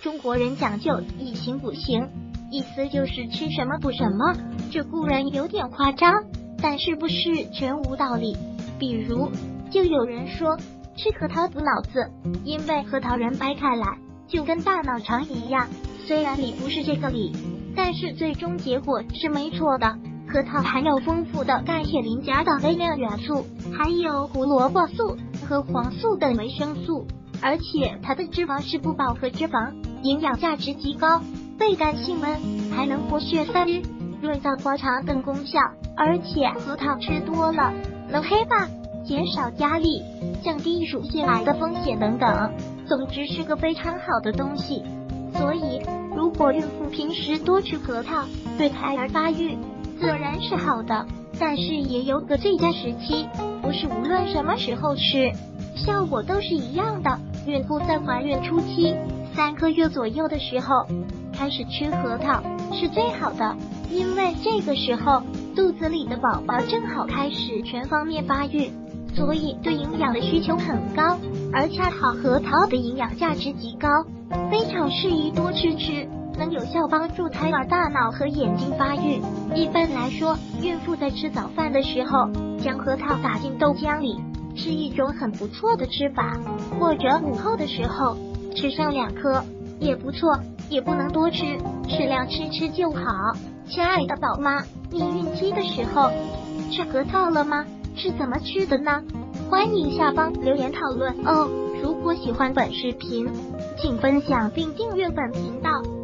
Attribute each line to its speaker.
Speaker 1: 中国人讲究一形补形，意思就是吃什么补什么。这固然有点夸张，但是不是全无道理。比如，就有人说吃核桃补脑子，因为核桃仁掰开来就跟大脑肠一样，虽然理不是这个理，但是最终结果是没错的。核桃含有丰富的钙、铁、磷、钾等微量元素，还有胡萝卜素和黄素等维生素，而且它的脂肪是不饱和脂肪，营养价值极高，对肝性闷，还能活血散瘀、润燥滑肠等功效。而且核桃吃多了能黑发、减少压力、降低乳腺癌的风险等等，总之是个非常好的东西。所以如果孕妇平时多吃核桃，对胎儿发育自然是好的，但是也有个最佳时期，不是无论什么时候吃效果都是一样的。孕妇在怀孕初期3个月左右的时候开始吃核桃是最好的，因为这个时候肚子里的宝宝正好开始全方面发育，所以对营养的需求很高，而恰好核桃的营养价值极高，非常适宜多吃，能有效帮助胎儿大脑和眼睛发育。一般来说，孕妇在吃早饭的时候将核桃打进豆浆里是一种很不错的吃法，或者午后的时候吃上2颗也不错，也不能多吃，适量吃就好。亲爱的宝妈，你孕期的时候吃核桃了吗？是怎么吃的呢？欢迎下方留言讨论哦。如果喜欢本视频，请分享并订阅本频道。